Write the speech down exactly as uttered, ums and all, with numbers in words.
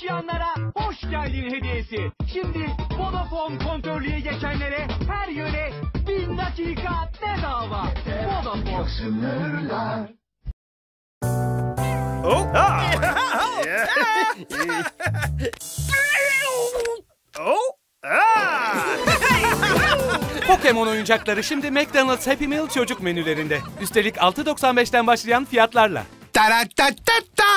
taşıyanlara hoş geldin hediyesi. Şimdi Vodafone kontörlüğe geçenlere her yöne bin dakika bedava. Vodafone. Sınırlar. Oh. Ah. Oh. Ah. Pokemon oyuncakları şimdi McDonald's Happy Meal çocuk menülerinde. Üstelik altı doksan beşten başlayan fiyatlarla. Taratatata.